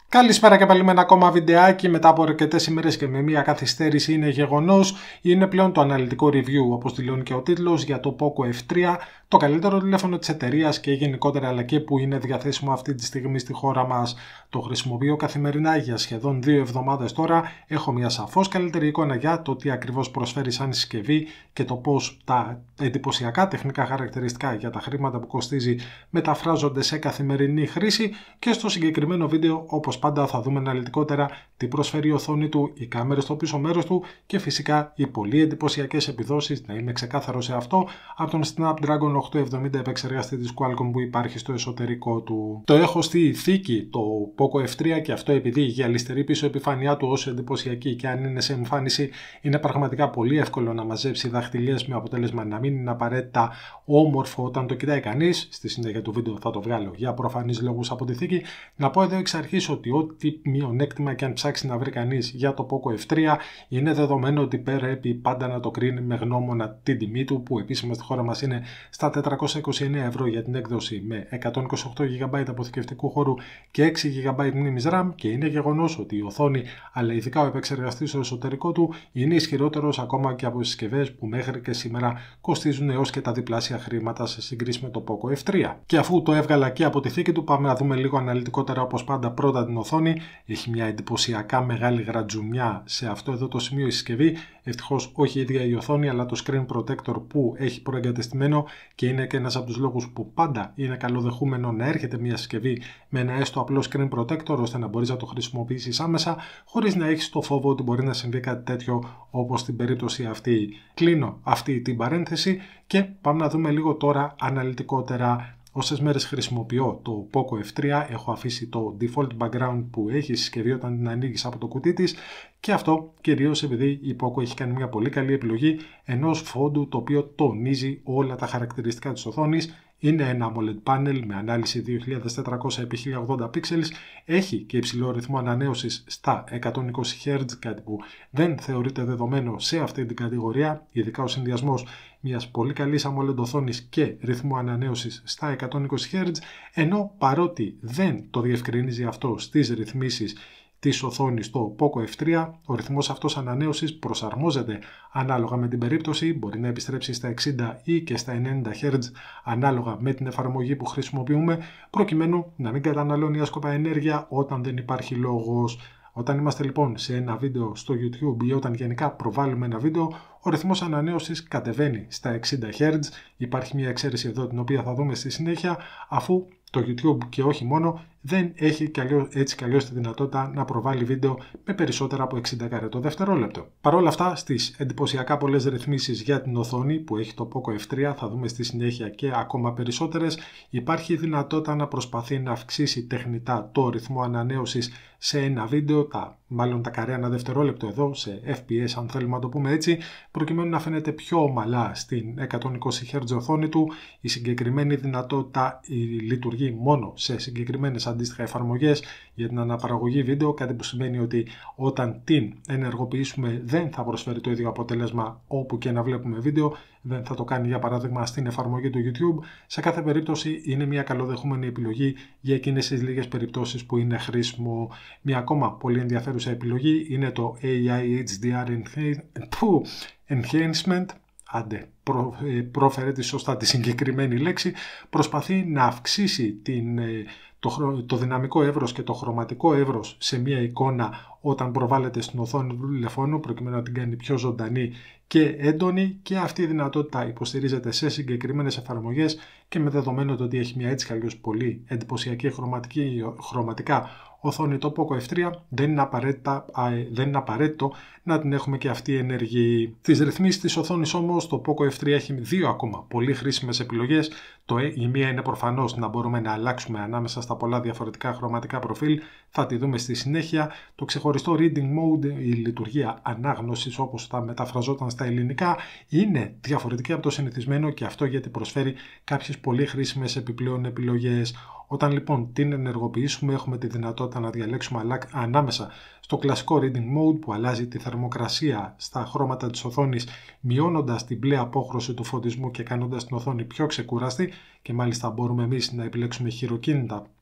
Καλησπέρα και πάλι με ένα ακόμα βιντεάκι. Μετά από αρκετές ημέρες και με μια καθυστέρηση, είναι γεγονός. Είναι πλέον το αναλυτικό review, όπως δηλώνει και ο τίτλος, για το Poco F3, το καλύτερο τηλέφωνο της εταιρείας και γενικότερα, αλλά και που είναι διαθέσιμο αυτή τη στιγμή στη χώρα μας. Το χρησιμοποιώ καθημερινά για σχεδόν 2 εβδομάδες τώρα. Έχω μια σαφώς καλύτερη εικόνα για το τι ακριβώς προσφέρει σαν συσκευή και το πώς τα εντυπωσιακά τεχνικά χαρακτηριστικά για τα χρήματα που κοστίζει μεταφράζονται σε καθημερινή χρήση. Και στο συγκεκριμένο βίντεο, όπως πάντα, θα δούμε αναλυτικότερα τι προσφέρει η οθόνη του, οι κάμερες στο πίσω μέρος του και φυσικά οι πολύ εντυπωσιακές επιδόσεις, να είμαι ξεκάθαρο σε αυτό, από τον Snapdragon 870 επεξεργαστή της Qualcomm που υπάρχει στο εσωτερικό του. Το έχω στη θήκη το Poco F3 και αυτό επειδή η γυαλιστερή πίσω επιφάνειά του, όσο εντυπωσιακή και αν είναι σε εμφάνιση, είναι πραγματικά πολύ εύκολο να μαζέψει δαχτυλιές, με αποτέλεσμα να μην είναι απαραίτητα όμορφο όταν το κοιτάει κανείς. Στη συνέχεια του βίντεο θα το βγάλω για προφανείς λόγους από τη θήκη. Να πω εδώ εξ αρχής ότι ό,τι μειονέκτημα και αν ψάξει να βρει κανείς για το Poco F3, είναι δεδομένο ότι πρέπει πάντα να το κρίνει με γνώμονα την τιμή του, που επίσημα στη χώρα μας είναι στα 429 ευρώ για την έκδοση με 128 GB αποθηκευτικού χώρου και 6 GB μνήμης RAM, και είναι γεγονός ότι η οθόνη, αλλά ειδικά ο επεξεργαστής στο εσωτερικό του, είναι ισχυρότερος ακόμα και από συσκευές που μέχρι και σήμερα κοστίζουν έως και τα διπλάσια χρήματα σε σύγκριση με το Poco F3. Και αφού το έβγαλα και από τη θήκη του, πάμε να δούμε λίγο αναλυτικότερα, όπως πάντα, πρώτα την οθόνη. Έχει μια εντυπωσιακά μεγάλη γρατζουμιά σε αυτό εδώ το σημείο η συσκευή. Ευτυχώς όχι η ίδια η οθόνη, αλλά το screen protector που έχει προεγκατεστημένο, και είναι και ένας από τους λόγους που πάντα είναι καλοδεχούμενο να έρχεται μια συσκευή με ένα έστω απλό screen protector, ώστε να μπορείς να το χρησιμοποιήσεις άμεσα χωρίς να έχεις το φόβο ότι μπορεί να συμβεί κάτι τέτοιο, όπως στην περίπτωση αυτή. Κλείνω αυτή την παρένθεση και πάμε να δούμε λίγο τώρα αναλυτικότερα. Όσες μέρες χρησιμοποιώ το Poco F3, έχω αφήσει το default background που έχει η συσκευή όταν την ανοίγεις από το κουτί της, και αυτό κυρίως επειδή η Poco έχει κάνει μια πολύ καλή επιλογή ενός φόντου το οποίο τονίζει όλα τα χαρακτηριστικά της οθόνης. Είναι ένα AMOLED panel με ανάλυση 2400x1080 pixels, έχει και υψηλό ρυθμό ανανέωσης στα 120 Hz, κάτι που δεν θεωρείται δεδομένο σε αυτή την κατηγορία, ειδικά ο συνδυασμός μιας πολύ καλής AMOLED οθόνης και ρυθμού ανανέωσης στα 120 Hz, ενώ παρότι δεν το διευκρινίζει αυτό στις ρυθμίσεις της οθόνης στο Poco F3, ο ρυθμός αυτός ανανέωσης προσαρμόζεται ανάλογα με την περίπτωση, μπορεί να επιστρέψει στα 60 ή και στα 90 Hz ανάλογα με την εφαρμογή που χρησιμοποιούμε, προκειμένου να μην καταναλώνει άσκοπα ενέργεια όταν δεν υπάρχει λόγος. Όταν είμαστε λοιπόν σε ένα βίντεο στο YouTube ή όταν γενικά προβάλλουμε ένα βίντεο, ο ρυθμός ανανέωσης κατεβαίνει στα 60 Hz. Υπάρχει μια εξαίρεση εδώ την οποία θα δούμε στη συνέχεια, αφού το YouTube και όχι μόνο δεν έχει έτσι κι αλλιώς τη δυνατότητα να προβάλλει βίντεο με περισσότερα από 60 καρετό δευτερόλεπτο. Παρ' όλα αυτά, στις εντυπωσιακά πολλές ρυθμίσεις για την οθόνη που έχει το Poco F3, θα δούμε στη συνέχεια και ακόμα περισσότερες, υπάρχει η δυνατότητα να προσπαθεί να αυξήσει τεχνητά το ρυθμό ανανέωσης σε ένα βίντεο, μάλλον τα καρέ ανά δευτερόλεπτο εδώ, σε FPS αν θέλουμε να το πούμε έτσι, προκειμένου να φαίνεται πιο ομαλά στην 120 Hz οθόνη του. Η συγκεκριμένη δυνατότητα λειτουργεί μόνο σε συγκεκριμένες αντίστοιχα εφαρμογές για την αναπαραγωγή βίντεο, κάτι που σημαίνει ότι όταν την ενεργοποιήσουμε δεν θα προσφέρει το ίδιο αποτέλεσμα όπου και να βλέπουμε βίντεο, δεν θα το κάνει για παράδειγμα στην εφαρμογή του YouTube. Σε κάθε περίπτωση είναι μια καλοδεχούμενη επιλογή για εκείνες τις λίγες περιπτώσεις που είναι χρήσιμο. Μια ακόμα πολύ ενδιαφέρουσα επιλογή είναι το AI HDR Enhancement. Άντε, πρόφερε σωστά τη συγκεκριμένη λέξη. Προσπαθεί να αυξήσει το δυναμικό εύρος και το χρωματικό εύρος σε μια εικόνα όταν προβάλλεται στην οθόνη του τηλεφώνου, προκειμένου να την κάνει πιο ζωντανή και έντονη, και αυτή η δυνατότητα υποστηρίζεται σε συγκεκριμένες εφαρμογές, και με δεδομένο το ότι έχει μια έτσι κι πολύ εντυπωσιακή χρωματικά οθόνη το Poco F3, δεν είναι απαραίτητο να την έχουμε και αυτή ενεργή. Τις ρυθμίσεις της οθόνης όμως το Poco F3 έχει 2 ακόμα πολύ χρήσιμες επιλογές. Η μία είναι προφανώς να μπορούμε να αλλάξουμε ανάμεσα στα πολλά διαφορετικά χρωματικά προφίλ, θα τη δούμε στη συνέχεια. Το ξεχωριστό Reading Mode, η λειτουργία ανάγνωσης όπως θα μεταφραζόταν στα ελληνικά, είναι διαφορετική από το συνηθισμένο, και αυτό γιατί προσφέρει κάποιες πολύ χρήσιμες επιπλέον επιλογές. Όταν λοιπόν την ενεργοποιήσουμε, έχουμε τη δυνατότητα να διαλέξουμε ανάμεσα στο κλασικό Reading Mode που αλλάζει τη θερμοκρασία στα χρώματα της οθόνης, μειώνοντας την μπλε απόχρωση του φωτισμού και κάνοντας την οθόνη πιο ξεκούραστη, και μάλιστα μπορούμε εμείς να επιλέξουμε χειροκίνητα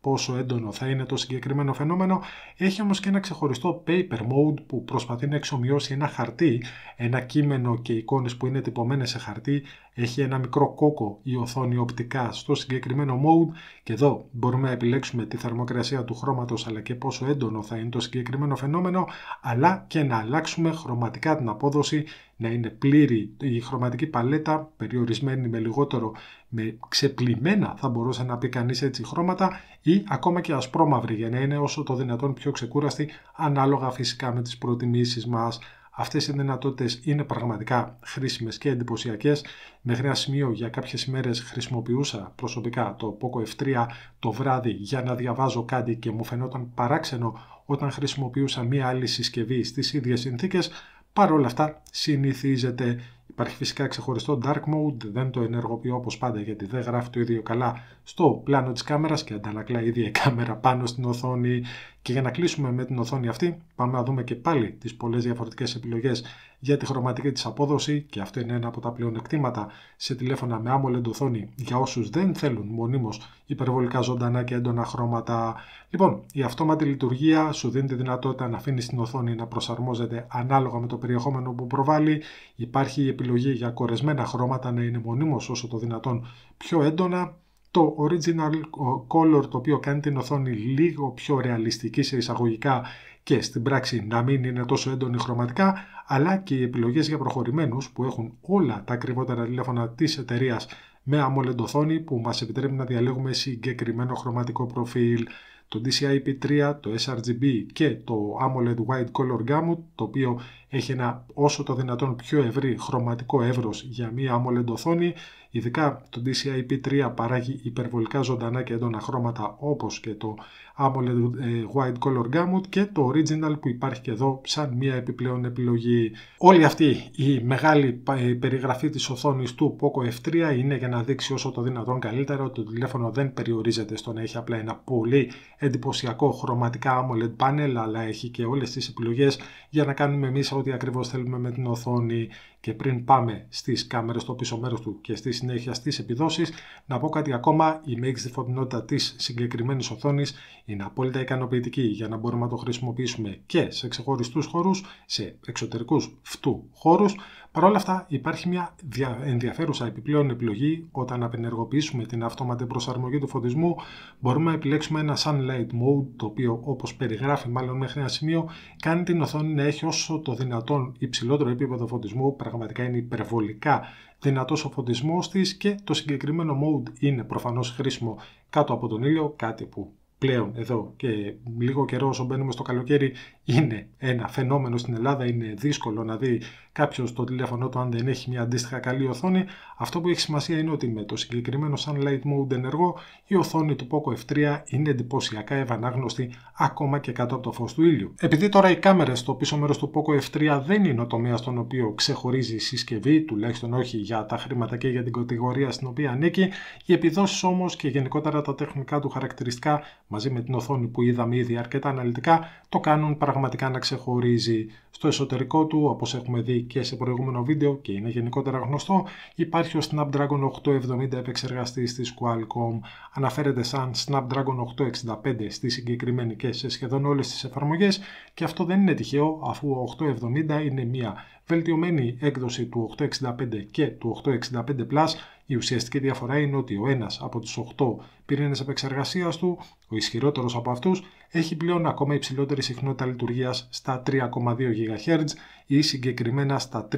πόσο έντονο θα είναι το συγκεκριμένο φαινόμενο. Έχει όμως και ένα ξεχωριστό paper mode που προσπαθεί να εξομοιώσει ένα χαρτί, ένα κείμενο και εικόνες που είναι τυπωμένες σε χαρτί. Έχει ένα μικρό κόκο η οθόνη οπτικά στο συγκεκριμένο mode και εδώ μπορούμε να επιλέξουμε τη θερμοκρασία του χρώματος αλλά και πόσο έντονο θα είναι το συγκεκριμένο φαινόμενο, αλλά και να αλλάξουμε χρωματικά την απόδοση, να είναι πλήρη η χρωματική παλέτα, περιορισμένη με λιγότερο, με ξεπλημμένα θα μπορούσε να πει κανείς έτσι χρώματα, ή ακόμα και ασπρόμαυρη για να είναι όσο το δυνατόν πιο ξεκούραστη, ανάλογα φυσικά με τις προτιμήσεις μας. Αυτές οι δυνατότητες είναι πραγματικά χρήσιμες και εντυπωσιακές. Μέχρι ένα σημείο για κάποιες ημέρες χρησιμοποιούσα προσωπικά το Poco F3 το βράδυ για να διαβάζω κάτι και μου φαινόταν παράξενο όταν χρησιμοποιούσα μία άλλη συσκευή στις ίδιες συνθήκες. Παρ' όλα αυτά συνηθίζεται. Υπάρχει φυσικά ξεχωριστό dark mode, δεν το ενεργοποιώ όπως πάντα γιατί δεν γράφει το ίδιο καλά στο πλάνο της κάμερας και αντανακλά η ίδια η κάμερα πάνω στην οθόνη. Και για να κλείσουμε με την οθόνη αυτή, πάμε να δούμε και πάλι τις πολλές διαφορετικές επιλογές για τη χρωματική της απόδοση, και αυτό είναι ένα από τα πλεονεκτήματα σε τηλέφωνα με AMOLED οθόνη για όσους δεν θέλουν μονίμως υπερβολικά ζωντανά και έντονα χρώματα. Λοιπόν, η αυτόματη λειτουργία σου δίνει τη δυνατότητα να αφήνεις την οθόνη να προσαρμόζεται ανάλογα με το περιεχόμενο που προβάλλει. Υπάρχει η επιλογή για κορεσμένα χρώματα να είναι μονίμως όσο το δυνατόν πιο έντονα. Το original color, το οποίο κάνει την οθόνη λίγο πιο ρεαλιστική σε εισαγωγικά και στην πράξη να μην είναι τόσο έντονη χρωματικά, αλλά και οι επιλογές για προχωρημένους που έχουν όλα τα ακριβότερα τηλέφωνα της εταιρείας με AMOLED οθόνη που μας επιτρέπει να διαλέγουμε συγκεκριμένο χρωματικό προφίλ. Το DCI-P3, το sRGB και το AMOLED Wide Color Gamut, το οποίο έχει ένα όσο το δυνατόν πιο ευρύ χρωματικό εύρος για μία AMOLED οθόνη. Ειδικά το DCI-P3 παράγει υπερβολικά ζωντανά και έντονα χρώματα όπως και το AMOLED Wide Color Gamut και το Original που υπάρχει και εδώ σαν μία επιπλέον επιλογή. Όλη αυτή η μεγάλη περιγραφή της οθόνης του Poco F3 είναι για να δείξει όσο το δυνατόν καλύτερα ότι το τηλέφωνο δεν περιορίζεται στο να έχει απλά ένα πολύ εντυπωσιακό χρωματικά AMOLED panel, αλλά έχει και όλες τις επιλογές για να κάνουμε εμείς ό,τι ακριβώς θέλουμε με την οθόνη. Και πριν πάμε στις κάμερες στο πίσω μέρος του και στη συνέχεια στις επιδόσεις, να πω κάτι ακόμα. Η μέγιστη φωτεινότητα της συγκεκριμένης οθόνης είναι απόλυτα ικανοποιητική για να μπορούμε να το χρησιμοποιήσουμε και σε ξεχωριστούς χώρους, σε εξωτερικούς φτού χώρους. Παρ' όλα αυτά υπάρχει μια ενδιαφέρουσα επιπλέον επιλογή. Όταν απενεργοποιήσουμε την αυτόματη προσαρμογή του φωτισμού, μπορούμε να επιλέξουμε ένα Sunlight Mode, το οποίο όπως περιγράφει μάλλον μέχρι ένα σημείο, κάνει την οθόνη να έχει όσο το δυνατόν υψηλότερο επίπεδο φωτισμού. Πραγματικά είναι υπερβολικά δυνατός ο φωτισμός της και το συγκεκριμένο mode είναι προφανώς χρήσιμο κάτω από τον ήλιο, κάτι που πλέον εδώ και λίγο καιρό όσο μπαίνουμε στο καλοκαίρι είναι ένα φαινόμενο στην Ελλάδα. Είναι δύσκολο να δει κάποιος το τηλέφωνο του αν δεν έχει μια αντίστοιχα καλή οθόνη. Αυτό που έχει σημασία είναι ότι με το συγκεκριμένο Sunlight Mode ενεργό η οθόνη του Poco F3 είναι εντυπωσιακά ευανάγνωστη ακόμα και κάτω από το φως του ήλιου. Επειδή τώρα οι κάμερες στο πίσω μέρος του Poco F3 δεν είναι ο τομέας στον οποίο ξεχωρίζει η συσκευή, τουλάχιστον όχι για τα χρήματα και για την κατηγορία στην οποία ανήκει, οι επιδόσεις όμως και γενικότερα τα τεχνικά του χαρακτηριστικά μαζί με την οθόνη που είδαμε ήδη αρκετά αναλυτικά το κάνουν πραγματικά να ξεχωρίζει. Στο εσωτερικό του, όπως έχουμε δει και σε προηγούμενο βίντεο και είναι γενικότερα γνωστό, υπάρχει ο Snapdragon 870 επεξεργαστής της Qualcomm. Αναφέρεται σαν Snapdragon 865 στη συγκεκριμένη και σε σχεδόν όλες τις εφαρμογές, και αυτό δεν είναι τυχαίο, αφού ο 870 είναι μια βελτιωμένη έκδοση του 865 και του 865 Plus. Η ουσιαστική διαφορά είναι ότι ο ένας από τους 8 πυρήνες επεξεργασίας του, ο ισχυρότερος από αυτούς, έχει πλέον ακόμα υψηλότερη συχνότητα λειτουργίας στα 3,2 GHz ή συγκεκριμένα στα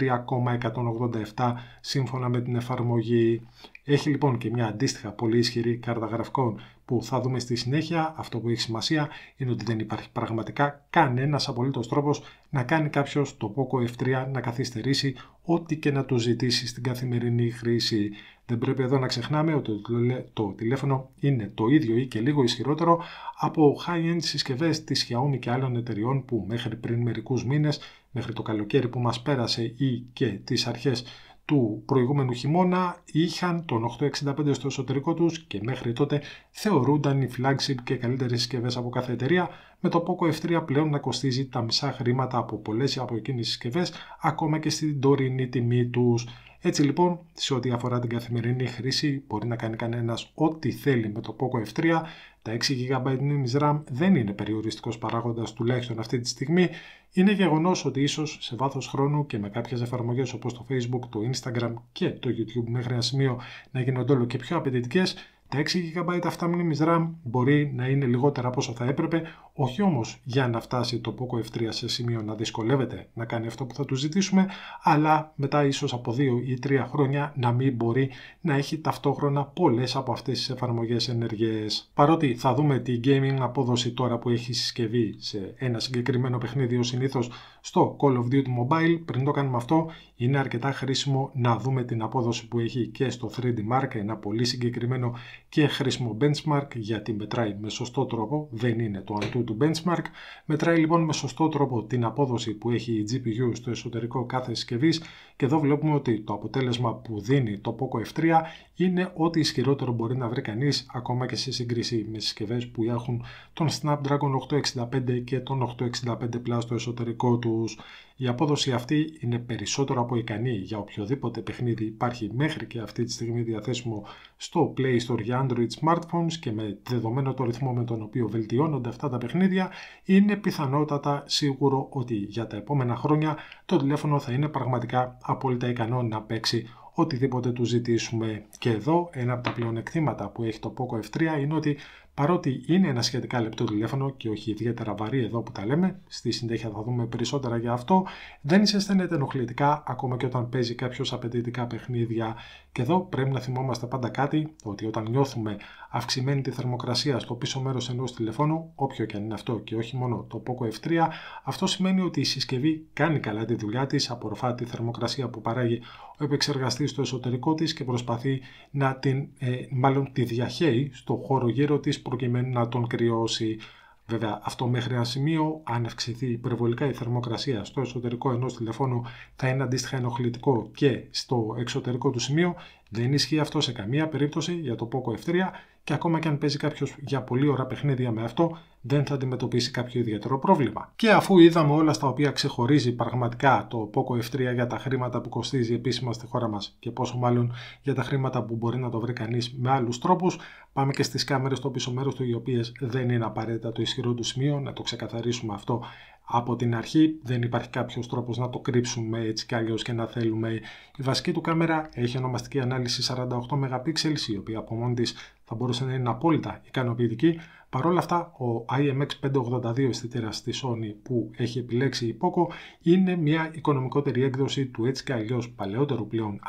3,187 σύμφωνα με την εφαρμογή. Έχει λοιπόν και μια αντίστοιχα πολύ ισχυρή κάρτα γραφικών που θα δούμε στη συνέχεια. Αυτό που έχει σημασία είναι ότι δεν υπάρχει πραγματικά κανένας απολύτως τρόπος να κάνει κάποιος το Poco F3 να καθυστερήσει ό,τι και να του ζητήσει στην καθημερινή χρήση. Δεν πρέπει εδώ να ξεχνάμε ότι το τηλέφωνο είναι το ίδιο ή και λίγο ισχυρότερο από high-end συσκευές της Xiaomi και άλλων εταιριών που μέχρι πριν μερικούς μήνες, μέχρι το καλοκαίρι που μας πέρασε ή και τις αρχές του προηγούμενου χειμώνα, είχαν τον 865 στο εσωτερικό τους και μέχρι τότε θεωρούνταν οι flagship και καλύτερες συσκευές από κάθε εταιρεία, με το Poco F3 πλέον να κοστίζει τα μισά χρήματα από πολλές από εκείνες τις συσκευές, ακόμα και στην τωρινή τιμή τους. Έτσι λοιπόν, σε ό,τι αφορά την καθημερινή χρήση, μπορεί να κάνει κανένας ό,τι θέλει με το Poco F3, Τα 6 GB μνήμης RAM δεν είναι περιοριστικός παράγοντας, τουλάχιστον αυτή τη στιγμή. Είναι γεγονός ότι ίσως σε βάθος χρόνου και με κάποιες εφαρμογές όπως το Facebook, το Instagram και το YouTube μέχρι ένα σημείο να γίνονται όλο και πιο απαιτητικές, τα 6 GB αυτά μνήμης RAM μπορεί να είναι λιγότερα από όσο θα έπρεπε, όχι όμως για να φτάσει το Poco F3 σε σημείο να δυσκολεύεται να κάνει αυτό που θα του ζητήσουμε, αλλά μετά ίσως από 2 ή 3 χρόνια να μην μπορεί να έχει ταυτόχρονα πολλές από αυτές τις εφαρμογές ενεργές. Παρότι θα δούμε τη gaming απόδοση τώρα που έχει συσκευή σε ένα συγκεκριμένο παιχνίδι ως συνήθως στο Call of Duty Mobile, πριν το κάνουμε αυτό είναι αρκετά χρήσιμο να δούμε την απόδοση που έχει και στο 3D Mark, ένα πολύ συγκεκριμένο και χρήσιμο benchmark, γιατί μετράει με σωστό τρόπο, δεν είναι το Antutu benchmark. Μετράει λοιπόν με σωστό τρόπο την απόδοση που έχει η GPU στο εσωτερικό κάθε συσκευής και εδώ βλέπουμε ότι το αποτέλεσμα που δίνει το Poco F3 είναι ό,τι ισχυρότερο μπορεί να βρει κανείς, ακόμα και σε σύγκριση με συσκευές που έχουν τον Snapdragon 865 και τον 865 Plus στο εσωτερικό τους. Η απόδοση αυτή είναι περισσότερο από ικανή για οποιοδήποτε παιχνίδι υπάρχει μέχρι και αυτή τη στιγμή διαθέσιμο στο Play Store για Android smartphones και με δεδομένο το ρυθμό με τον οποίο βελτιώνονται αυτά τα παιχνίδια, είναι πιθανότατα σίγουρο ότι για τα επόμενα χρόνια το τηλέφωνο θα είναι πραγματικά απόλυτα ικανό να παίξει οτιδήποτε του ζητήσουμε. Και εδώ ένα από τα πλεονεκτήματα που έχει το Poco F3 είναι ότι παρότι είναι ένα σχετικά λεπτό τηλέφωνο και όχι ιδιαίτερα βαρύ εδώ που τα λέμε, στη συνέχεια θα δούμε περισσότερα για αυτό, δεν ζεσταίνεται ενοχλητικά ακόμα και όταν παίζει κάποιος απαιτητικά παιχνίδια. Και εδώ πρέπει να θυμόμαστε πάντα κάτι, ότι όταν νιώθουμε αυξημένη τη θερμοκρασία στο πίσω μέρος ενός τηλεφώνου, όποιο και αν είναι αυτό και όχι μόνο το Poco F3, αυτό σημαίνει ότι η συσκευή κάνει καλά τη δουλειά της, απορροφά τη θερμοκρασία που παράγει ο επεξεργαστής στο εσωτερικό της και προσπαθεί να τη διαχέει στο χώρο γύρω της προκειμένου να τον κρυώσει. Βέβαια, αυτό μέχρι ένα σημείο, αν αυξηθεί υπερβολικά η θερμοκρασία στο εσωτερικό ενός τηλεφώνου, θα είναι αντίστοιχα ενοχλητικό και στο εξωτερικό του σημείο. Δεν ισχύει αυτό σε καμία περίπτωση για το Poco F3 και ακόμα και αν παίζει κάποιος για πολύ ώρα παιχνίδια με αυτό, δεν θα αντιμετωπίσει κάποιο ιδιαίτερο πρόβλημα. Και αφού είδαμε όλα στα οποία ξεχωρίζει πραγματικά το Poco F3 για τα χρήματα που κοστίζει επίσημα στη χώρα μας και πόσο μάλλον για τα χρήματα που μπορεί να το βρει κανείς με άλλους τρόπους, πάμε και στις κάμερες στο πίσω μέρος του, οι οποίες δεν είναι απαραίτητα το ισχυρό του σημείο, να το ξεκαθαρίσουμε αυτό από την αρχή. Δεν υπάρχει κάποιος τρόπος να το κρύψουμε έτσι κι αλλιώς και να θέλουμε. Η βασική του κάμερα έχει ονομαστική ανάλυση 48 MP, η οποία από μόνη της θα μπορούσε να είναι απόλυτα ικανοποιητική. Παρ' όλα αυτά, ο IMX582 αισθητήρας της Sony που έχει επιλέξει η Poco είναι μια οικονομικότερη έκδοση του έτσι κι αλλιώς παλαιότερου πλέον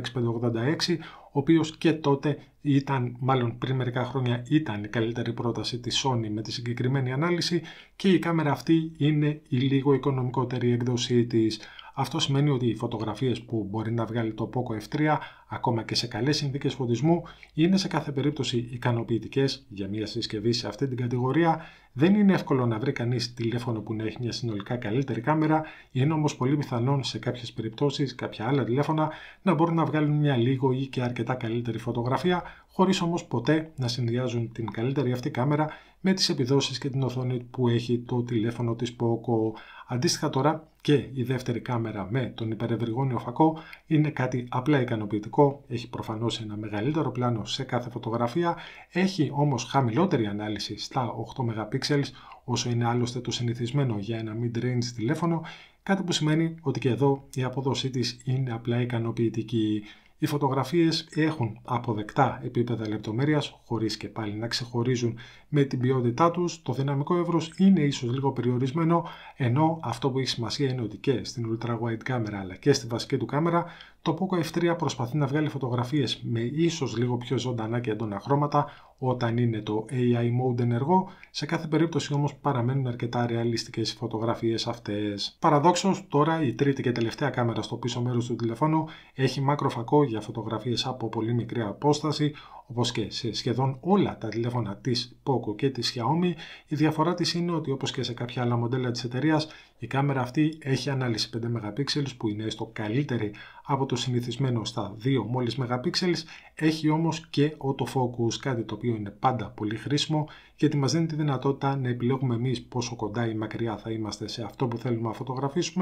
IMX586, ο οποίος και τότε ήταν, μάλλον πριν μερικά χρόνια, ήταν η καλύτερη πρόταση της Sony με τη συγκεκριμένη ανάλυση και η κάμερα αυτή είναι η λίγο οικονομικότερη έκδοσή της. Αυτό σημαίνει ότι οι φωτογραφίες που μπορεί να βγάλει το Poco F3, ακόμα και σε καλές συνθήκες φωτισμού, είναι σε κάθε περίπτωση ικανοποιητικές για μια συσκευή σε αυτή την κατηγορία. Δεν είναι εύκολο να βρει κανείς τηλέφωνο που να έχει μια συνολικά καλύτερη κάμερα, είναι όμως πολύ πιθανόν σε κάποιες περιπτώσεις κάποια άλλα τηλέφωνα να μπορούν να βγάλουν μια λίγο ή και αρκετά καλύτερη φωτογραφία, χωρίς όμως ποτέ να συνδυάζουν την καλύτερη αυτή κάμερα με τις επιδόσεις και την οθόνη που έχει το τηλέφωνο της Poco. Αντίστοιχα τώρα και η δεύτερη κάμερα με τον υπερευρυγόνιο φακό είναι κάτι απλά ικανοποιητικό, έχει προφανώς ένα μεγαλύτερο πλάνο σε κάθε φωτογραφία, έχει όμως χαμηλότερη ανάλυση στα 8 MP όσο είναι άλλωστε το συνηθισμένο για ένα mid-range τηλέφωνο, κάτι που σημαίνει ότι και εδώ η απόδοσή της είναι απλά ικανοποιητική. Οι φωτογραφίες έχουν αποδεκτά επίπεδα λεπτομέρειας, χωρίς και πάλι να ξεχωρίζουν με την ποιότητά τους. Το δυναμικό εύρος είναι ίσως λίγο περιορισμένο, ενώ αυτό που έχει σημασία είναι ότι και στην ultra wide κάμερα αλλά και στη βασική του κάμερα, το Poco F3 προσπαθεί να βγάλει φωτογραφίες με ίσως λίγο πιο ζωντανά και έντονα χρώματα όταν είναι το AI mode ενεργό. Σε κάθε περίπτωση όμως παραμένουν αρκετά ρεαλιστικές οι φωτογραφίες αυτές. Παραδόξως, τώρα η τρίτη και τελευταία κάμερα στο πίσω μέρος του τηλεφώνου έχει μάκροφακό για φωτογραφίες από πολύ μικρή απόσταση, όπως και σε σχεδόν όλα τα τηλέφωνα της Poco και της Xiaomi. Η διαφορά της είναι ότι όπως και σε κάποια άλλα μοντέλα της εταιρείας, η κάμερα αυτή έχει ανάλυση 5 MP που είναι έστω καλύτερη από το συνηθισμένο στα 2 μόλις MP, έχει όμως και autofocus, κάτι το οποίο είναι πάντα πολύ χρήσιμο γιατί μας δίνει τη δυνατότητα να επιλέγουμε εμείς πόσο κοντά ή μακριά θα είμαστε σε αυτό που θέλουμε να φωτογραφίσουμε,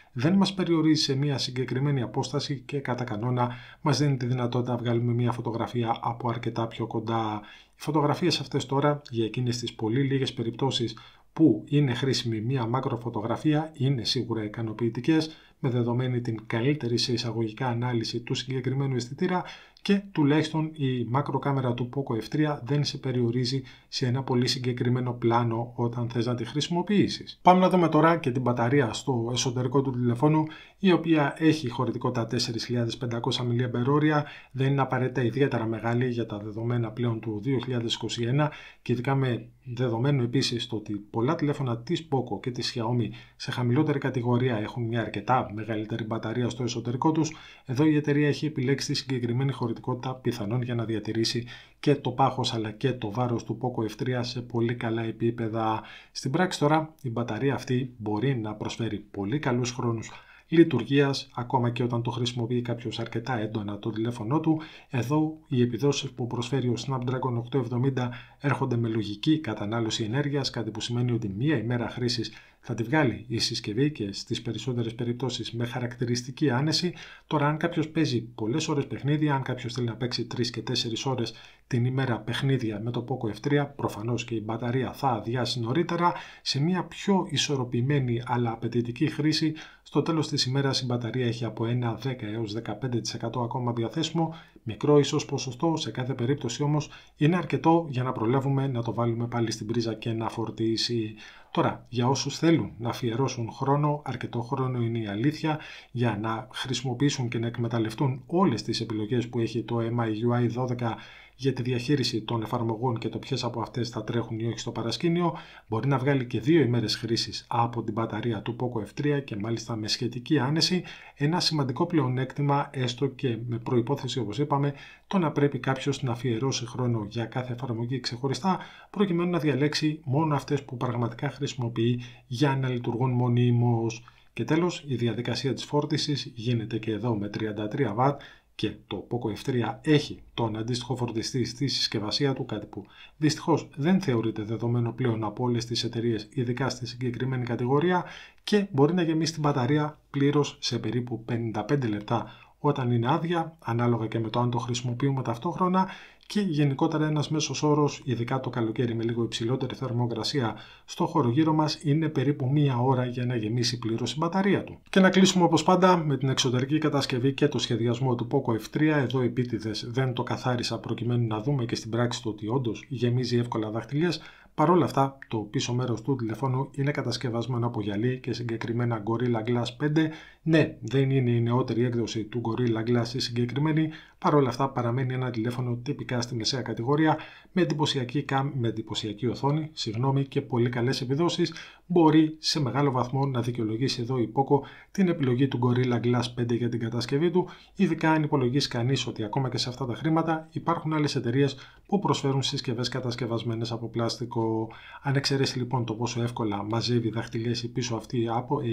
δεν μας περιορίζει σε μια συγκεκριμένη απόσταση και κατά κανόνα μας δίνει τη δυνατότητα να βγάλουμε μια φωτογραφία από αρκετά πιο κοντά. Οι φωτογραφίες αυτές τώρα, για εκείνες τις πολύ λίγες περιπτώσεις που είναι χρήσιμη μια μακροφωτογραφία, είναι σίγουρα ικανοποιητικές με δεδομένη την καλύτερη σε εισαγωγικά ανάλυση του συγκεκριμένου αισθητήρα και τουλάχιστον η μακροκάμερα του Poco F3 δεν σε περιορίζει σε ένα πολύ συγκεκριμένο πλάνο όταν θες να τη χρησιμοποιήσεις. Πάμε να δούμε τώρα και την μπαταρία στο εσωτερικό του τηλεφώνου, η οποία έχει χωρητικότητα 4.500 mAh, δεν είναι απαραίτητα ιδιαίτερα μεγάλη για τα δεδομένα πλέον του 2021 και ειδικά με δεδομένο επίσης το ότι πολλά τηλέφωνα της Poco και της Xiaomi σε χαμηλότερη κατηγορία έχουν μια αρκετά μεγαλύτερη μπαταρία στο εσωτερικό τους. Εδώ η εταιρεία έχει επιλέξει τη συγκεκριμένη χωρητικότητα πιθανόν για να διατηρήσει και το πάχος αλλά και το βάρος του Poco F3 σε πολύ καλά επίπεδα. Στην πράξη τώρα η μπαταρία αυτή μπορεί να προσφέρει πολύ καλούς χρόνους λειτουργίας, ακόμα και όταν το χρησιμοποιεί κάποιος αρκετά έντονα το τηλέφωνό του. Εδώ οι επιδόσεις που προσφέρει ο Snapdragon 870 έρχονται με λογική κατανάλωση ενέργειας, κάτι που σημαίνει ότι μία ημέρα χρήσης θα τη βγάλει η συσκευή και στις περισσότερες περιπτώσεις με χαρακτηριστική άνεση. Τώρα, αν κάποιος παίζει πολλές ώρες παιχνίδια, αν κάποιος θέλει να παίξει 3 και 4 ώρες την ημέρα παιχνίδια με το Poco F3, προφανώς και η μπαταρία θα αδειάσει νωρίτερα. Σε μια πιο ισορροπημένη αλλά απαιτητική χρήση, στο τέλος της ημέρας η μπαταρία έχει από ένα 10 έως 15% ακόμα διαθέσιμο, μικρό ίσως ποσοστό, σε κάθε περίπτωση όμως είναι αρκετό για να προλάβουμε να το βάλουμε πάλι στην πρίζα και να φορτίσει. Τώρα, για όσους θέλουν να αφιερώσουν χρόνο, αρκετό χρόνο είναι η αλήθεια, για να χρησιμοποιήσουν και να εκμεταλλευτούν όλες τις επιλογές που έχει το MIUI 12 για τη διαχείριση των εφαρμογών και το ποιες από αυτές θα τρέχουν ή όχι στο παρασκήνιο, μπορεί να βγάλει και 2 ημέρες χρήσης από την μπαταρία του Poco F3 και μάλιστα με σχετική άνεση, ένα σημαντικό πλεονέκτημα, έστω και με προϋπόθεση όπως είπαμε, το να πρέπει κάποιος να αφιερώσει χρόνο για κάθε εφαρμογή ξεχωριστά, προκειμένου να διαλέξει μόνο αυτές που πραγματικά χρησιμοποιεί για να λειτουργούν μονίμως. Και τέλος, η διαδικασία της φόρτισης γίνεται και εδώ με 33W και το Poco F3 έχει τον αντίστοιχο φορτιστή στη συσκευασία του, κάτι που δυστυχώς δεν θεωρείται δεδομένο πλέον από όλες τις εταιρείες, ειδικά στη συγκεκριμένη κατηγορία, και μπορεί να γεμίσει την μπαταρία πλήρως σε περίπου 55 λεπτά όταν είναι άδεια, ανάλογα και με το αν το χρησιμοποιούμε ταυτόχρονα, και γενικότερα ένας μέσος όρος, ειδικά το καλοκαίρι με λίγο υψηλότερη θερμοκρασία στο χώρο γύρω μας, είναι περίπου 1 ώρα για να γεμίσει πλήρως η μπαταρία του. Και να κλείσουμε όπως πάντα με την εξωτερική κατασκευή και το σχεδιασμό του Poco F3. Εδώ επίτηδες δεν το καθάρισα προκειμένου να δούμε και στην πράξη το ότι όντως γεμίζει εύκολα δαχτυλιές. Παρ' όλα αυτά, το πίσω μέρος του τηλεφώνου είναι κατασκευασμένο από γυαλί και συγκεκριμένα Gorilla Glass 5. Ναι, δεν είναι η νεότερη έκδοση του Gorilla Glass η συγκεκριμένη, παρ' όλα αυτά παραμένει ένα τηλέφωνο τυπικά στη μεσαία κατηγορία, με εντυπωσιακή οθόνη και πολύ καλές επιδόσεις. Μπορεί σε μεγάλο βαθμό να δικαιολογήσει εδώ η Poco την επιλογή του Gorilla Glass 5 για την κατασκευή του, ειδικά αν υπολογίσει κανείς ότι ακόμα και σε αυτά τα χρήματα υπάρχουν άλλες εταιρείες που προσφέρουν συσκευές κατασκευασμένες από πλαστικό. Αν εξαιρέσει λοιπόν το πόσο εύκολα μαζεύει δαχτυλιές η πίσω αυτή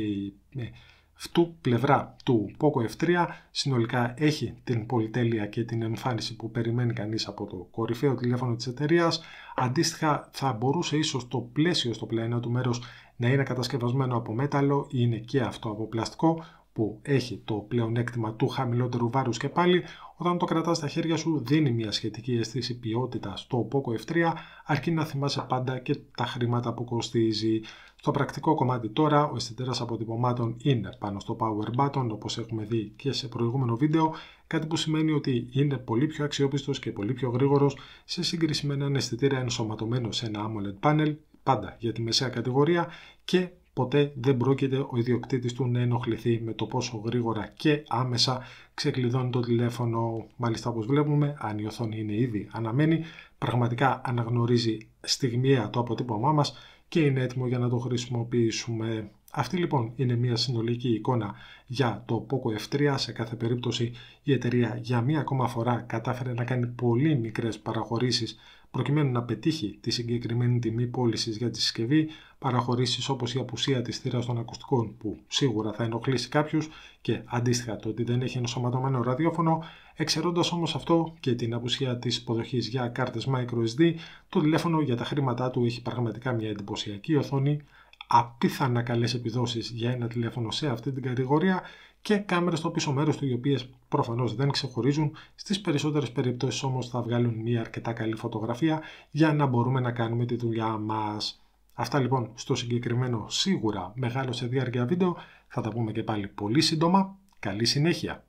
πλευρά του Poco F3, συνολικά έχει την πολυτέλεια και την εμφάνιση που περιμένει κανείς από το κορυφαίο τηλέφωνο της εταιρείας. Αντίστοιχα, θα μπορούσε ίσως το πλαίσιο στο πλαϊνό του μέρος να είναι κατασκευασμένο από μέταλλο, είναι και αυτό από πλαστικό, που έχει το πλεονέκτημα του χαμηλότερου βάρους και πάλι όταν το κρατάς στα χέρια σου δίνει μια σχετική αίσθηση ποιότητας στο Poco F3, αρκεί να θυμάσαι πάντα και τα χρήματα που κοστίζει. Στο πρακτικό κομμάτι τώρα, ο αισθητήρας αποτυπωμάτων είναι πάνω στο power button, όπως έχουμε δει και σε προηγούμενο βίντεο, κάτι που σημαίνει ότι είναι πολύ πιο αξιόπιστος και πολύ πιο γρήγορος σε σύγκριση με έναν αισθητήρα ενσωματωμένο σε ένα AMOLED panel, πάντα για τη μεσαία κατηγορία, και ποτέ δεν πρόκειται ο ιδιοκτήτης του να ενοχληθεί με το πόσο γρήγορα και άμεσα ξεκλειδώνει το τηλέφωνο. Μάλιστα, όπως βλέπουμε, αν η οθόνη είναι ήδη αναμένη, πραγματικά αναγνωρίζει στιγμιαία το αποτύπωμά μας και είναι έτοιμο για να το χρησιμοποιήσουμε. Αυτή λοιπόν είναι μια συνολική εικόνα για το Poco F3. Σε κάθε περίπτωση η εταιρεία για μία ακόμα φορά κατάφερε να κάνει πολύ μικρές παραχωρήσεις προκειμένου να πετύχει τη συγκεκριμένη τιμή πώλησης για τη συσκευή, παραχωρήσεις όπως η απουσία της θύρας των ακουστικών που σίγουρα θα ενοχλήσει κάποιους και αντίστοιχα το ότι δεν έχει ενσωματωμένο ραδιόφωνο. Εξαιρώντας όμως αυτό και την απουσία της υποδοχής για κάρτες microSD, το τηλέφωνο για τα χρήματά του έχει πραγματικά μια εντυπωσιακή οθόνη, απίθανα καλές επιδόσεις για ένα τηλέφωνο σε αυτή την κατηγορία και κάμερες στο πίσω μέρος του, οι οποίες προφανώς δεν ξεχωρίζουν. Στις περισσότερες περιπτώσεις όμως θα βγάλουν μια αρκετά καλή φωτογραφία για να μπορούμε να κάνουμε τη δουλειά μας. Αυτά λοιπόν στο συγκεκριμένο, σίγουρα μεγάλο σε διάρκεια βίντεο. Θα τα πούμε και πάλι πολύ σύντομα. Καλή συνέχεια!